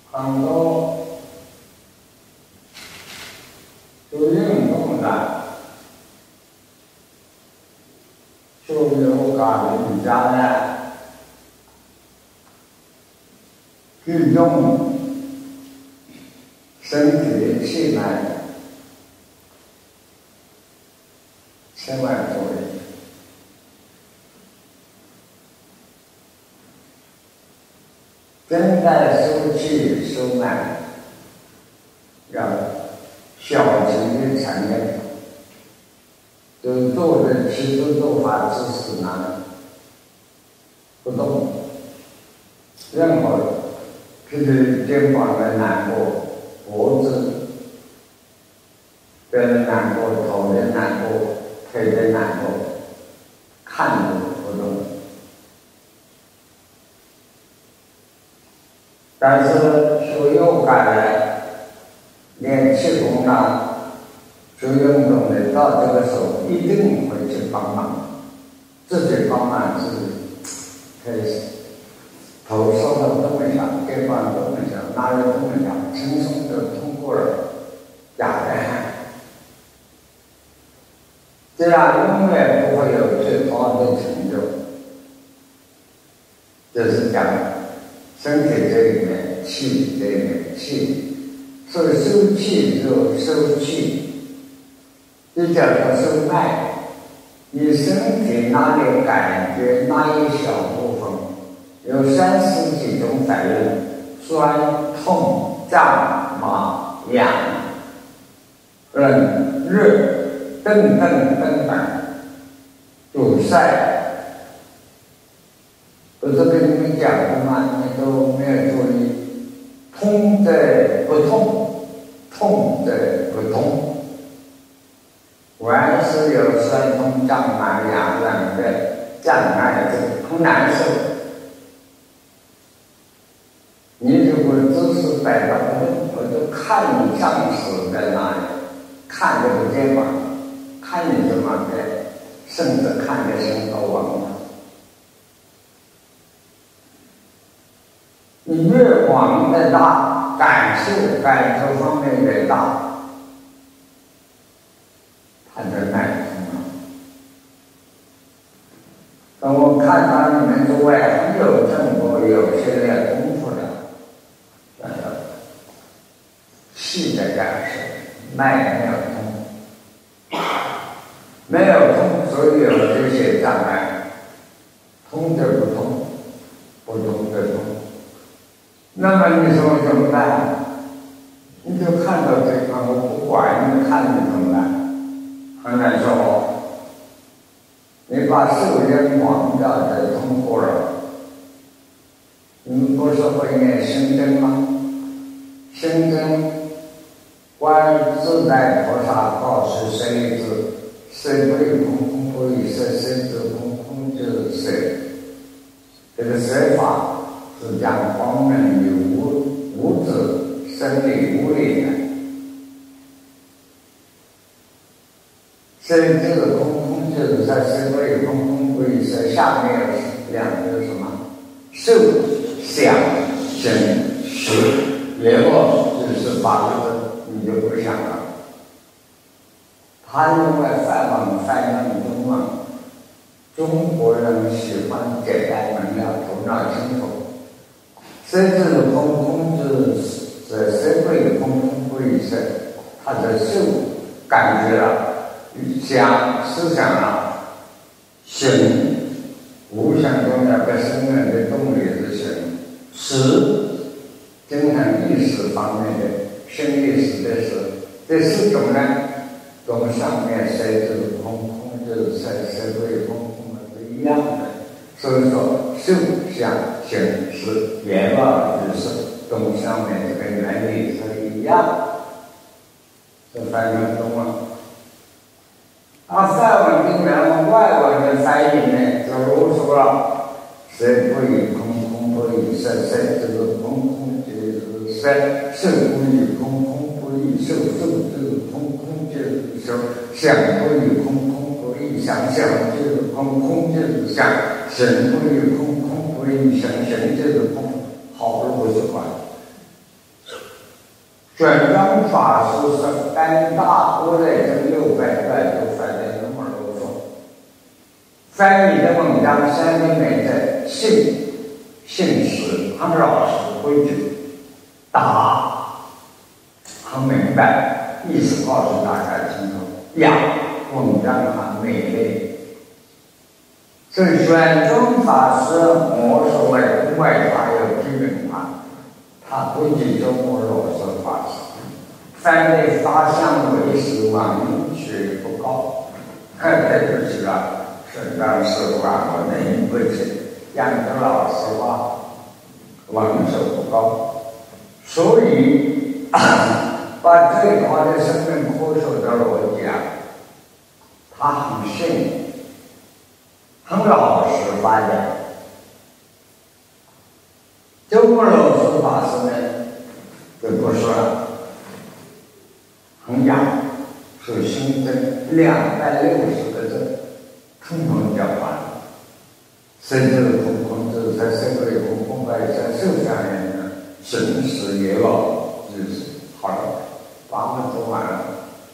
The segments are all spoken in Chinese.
很多做运动的、做瑜伽的，运动身体气脉，千万注意。真在收气收脉，要小心的承认，就做人吃住做法之时呢，不动，任何譬如肩膀的难过、脖子的难过、头的难过、腿的难过，看着不动。但是学瑜伽的、练气功的、学运动的，到这个时候一定会去帮忙，自己帮忙自己，可以头稍微动一下，肩膀动一下，哪里动一下，轻松就通过了哑的，这样永远不会有最高的成就。这是讲身体这里面气这里面气，所以收气就收气，这叫做收脉。你身体哪里感觉哪一小部分有30几种反应，酸、痛、胀、麻、痒、冷、热等等等等，堵塞。不是跟你们讲的吗？你都没有注意，通则不痛，痛则不通。凡是有酸痛胀麻痒冷的障碍，就很难受。你如果姿势摆到不动，我就看你上司在哪里，看这个肩膀，看你怎么的，甚至看着身高往上。你越往的大，感受方面越大，它就耐痛了。等我看到你们诸位很有正果，有些练功夫的，气的感受，脉没有通，没有通，所以有这些障碍，通就不通，不通就通。那么你说怎么办？你就看到这个，我不管你看你怎么办？很难说。你把受人忘掉的通过了，你们不是会念心经吗？心经观自在菩萨告诉谁子，谁不以空空不以色，谁子空空就是谁。这个说法是讲光明与无自生理无理的，生这个空空就是在生为空空不以色，下面有两个什么受想行识，结果就是8个字，你就不想了。他因为梵文翻译中文，中国人喜欢简单明了，头脑清楚。身质空空是身为空空不以色，他的受感觉了，想思想了，行无想中那个生命的动力是行，识精神意识方面的生意识的识，这4种呢，跟上面身质空空就是身为空空是一样的。所以说受想行识言外之事，跟上面这个原理是一样，是翻译中文。梵文跟原文外文的翻译呢，就如说了：色不以空，空不以色，色就是空，空就是色；受不以空，空不以受，受就是空，空就是受；想不以空，空不以想，想就是空，空就是想；行不以空，空不以行，行就是空。好不是管， 玄奘法师是甘大过来这600段都翻得那么啰嗦，翻译的文章山里面的姓氏很老实规矩，很明白，意思告诉大家清楚，文章很美丽。所以玄奘法师我所谓的外法有基本法，他不及中国罗什法师，翻的法相为师文学不高，这就是玄奘师傅我能不起，杨德老师文学不高，所以把最高的生命科学的逻辑他很顺，很老实发展。中国老师法师呢就不说了，很雅，是新增260个字，统统讲完了。甚至孔子在社会公开在受上人呢，行事也有就是好了，把我做完了。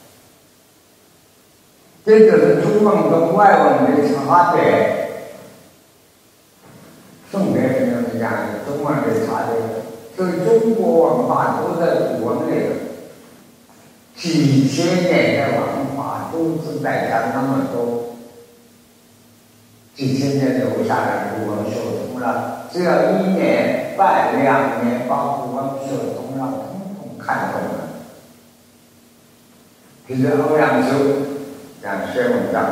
这就是中文跟外文的差别。宋代人们讲中文的差别，所以中国文化都在古文里头，几千年的文化都是代价那么多，几千年留下来古文学通了，只要1年半2年把古文学通了，统统看懂了。比如欧阳修讲学文章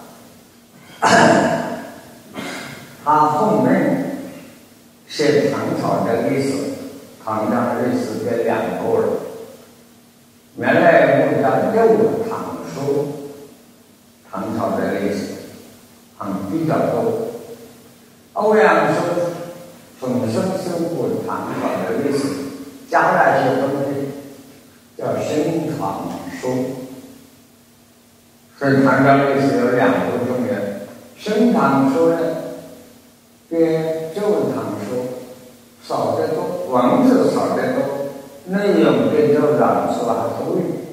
他奉命写唐朝的历史，唐朝历史的2部了。原来我们叫旧唐书，唐朝的历史比较多。欧阳修重新修补唐朝的历史，加了一些东西，叫新唐书。所以唐朝历史有2部中原，新唐书呢比旧唐书少得多，文字少得多，内容比旧唐书还多一点。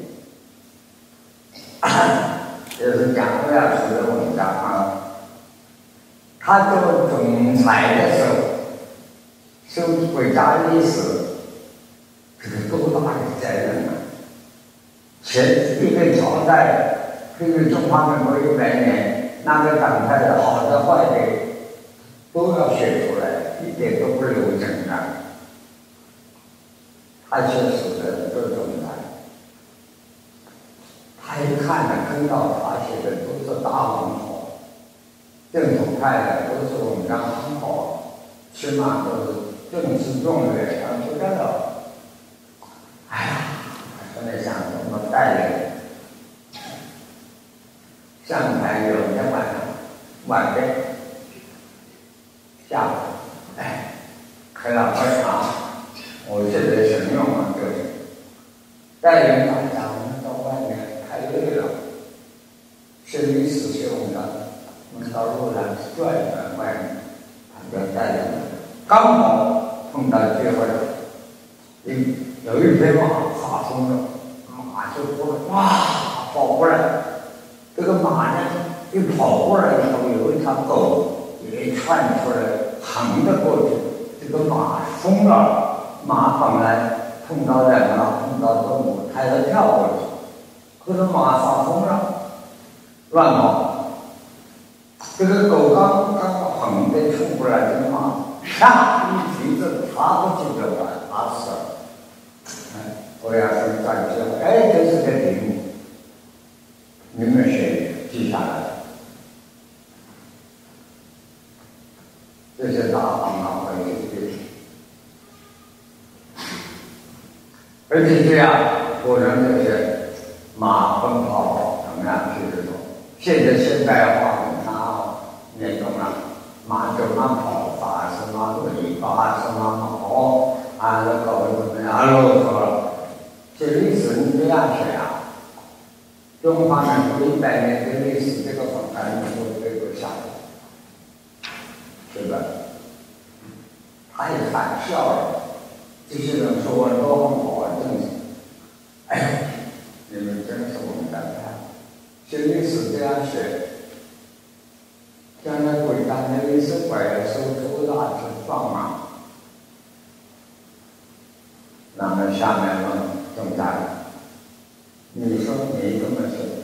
就是讲欧阳修的文章他做总裁的时候，修国家历史，这个多大的责任一个朝代。这个中华民国100年，那个党派的好的坏的都要写出来，一点都不留整的。他确实的这种的，他一看看到他写的都是大文豪，正统派的都是文章很好，起码都是正式中原不得了。哎呀，现在想怎么带领？上台有一天晚上下午，开了喝茶，我现在形容就是带领大家我们到外面太累了，写历史写文章，我们到路上转一转外面，他就带领，刚好碰到机会了，有一匹马发疯了，马就过来，哇，跑过来。这个马呢，一跑过来以后，有一条狗也窜出来，横着过去。这个马疯了，马本来碰到人了，碰到动物，它要跳过去，可是马发疯了，乱跑。这个狗刚横着冲过来，这个马啪一蹄子踏过去就打死了。欧阳修站起来，这是个题目。你们谁记下来？这些大行会记，而且这样，果然这些马奔跑怎么样去这种？现代化严重了，马就马跑法是马尾巴是马毛这狗怎么样啰嗦了？这历史你这样写中华民国100年的历史，这个访谈你都背不下来，是吧？他也反笑了。这些人说我多很好，真是学历史这样学，将来鬼当的历史拐了收出大去放马，那么下面问总裁，你说你怎么学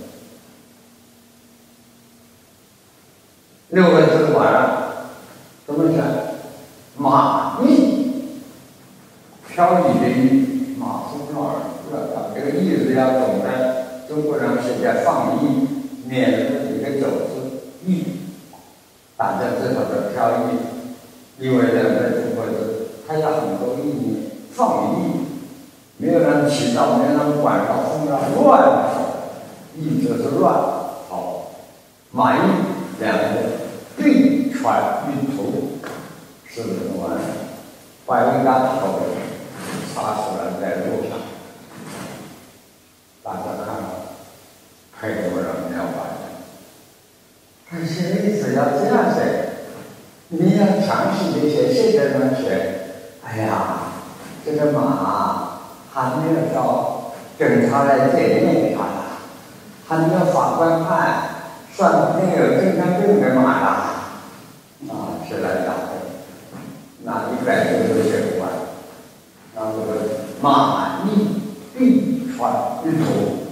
？6个字完了，怎么选？马邑，飘逸的逸，马从哪儿这个逸字要懂得，中国人是在放逸，免了一个走字，逸，大家知道的飘逸，因为人在中国字，它有很多意义，放逸，没有人起到，没有人管到，风上乱逸就是乱，好，马邑2个对传运途。是不是完？把一大头插出来在路上，大家看了，很多人没有发现。但是历史要这样写，你要详细的写，现在人学，哎呀，这个马还没有到警察来检验它了，还没有法官判，算没有精神病的马了，啊，是来打的。那100字都写不完，然后马邑必传运途。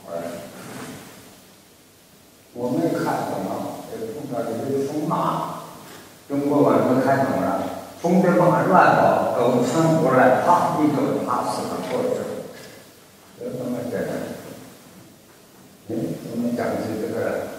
我没看懂了，碰到这个风马，中国文都看懂了，风的马乱跑，狗窜过来，啪一口打死了过去，有这么写的？怎么讲起这个了？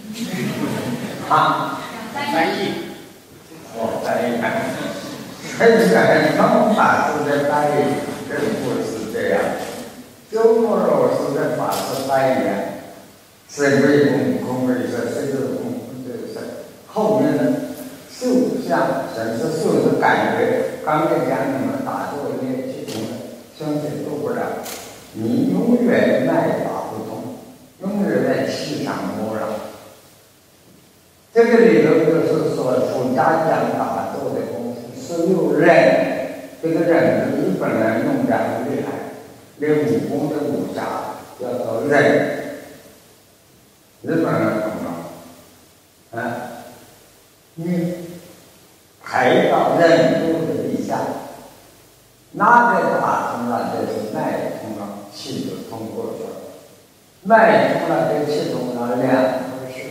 啊，翻译，翻译看。很方法是在翻译，并不是这样。周末老师的法是翻译，是为空为是这个空，就是后面的受像神是受的感觉。刚才讲你们打坐那些系统，相信做不了，你永远脉打不通，永远在气上摸了。这个理论就是说，儒家讲打坐的功夫16忍，这个忍字日本人用的很厉害，连武功的武侠叫做忍，日本人懂了，你抬到忍度的以下，那个打通了就是脉通了，气就通过去了，脉通了跟气通了2回事。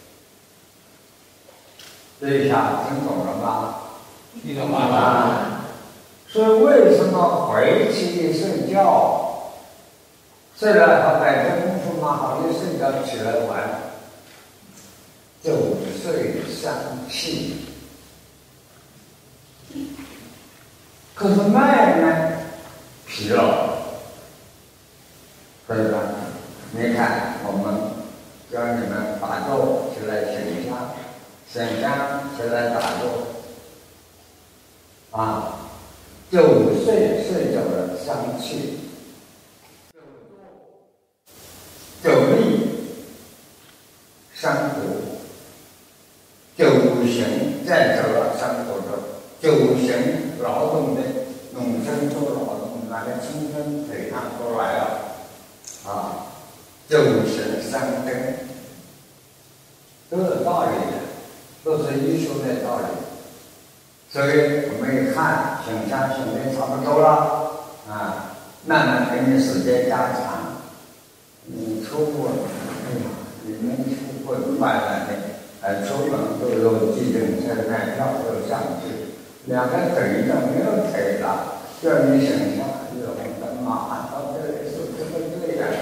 这一下听懂了吗？听懂了。所以为什么回去睡觉，睡了好摆着功夫嘛，好一睡觉起来玩，9岁伤气。可是脉呢，疲劳，对吧？你看我们教你们打坐起来醒香。醒香起来打坐，9岁睡着了伤气，9力伤骨，9行站着了伤骨头，9行劳动的农村做劳动，那个青春腿上都来了，9行伤根，都有道理的。都是艺术的道理，所以我们一看醒香醒的差不多了慢慢给你时间加长。你出国，哎呀，你们出国快了的，出门都有计程车买票都上去，2个腿都没有腿了，叫你醒香，有红灯马到这里是这个对的。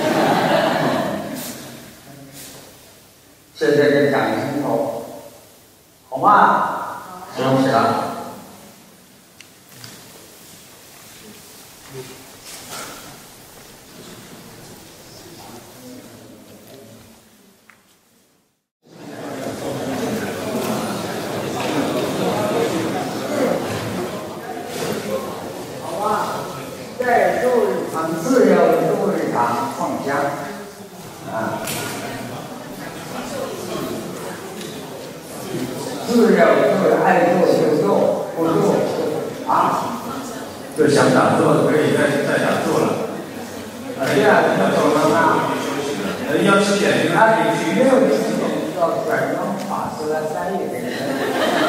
现在给讲清楚。好吧，休息了。好吧，再做一场自由，做一场放香自由就是爱做就做，不做就想打坐可以再打坐了。 这样听懂了吗？ 要吃点心。 没有时间，要转让法师来翻译这个。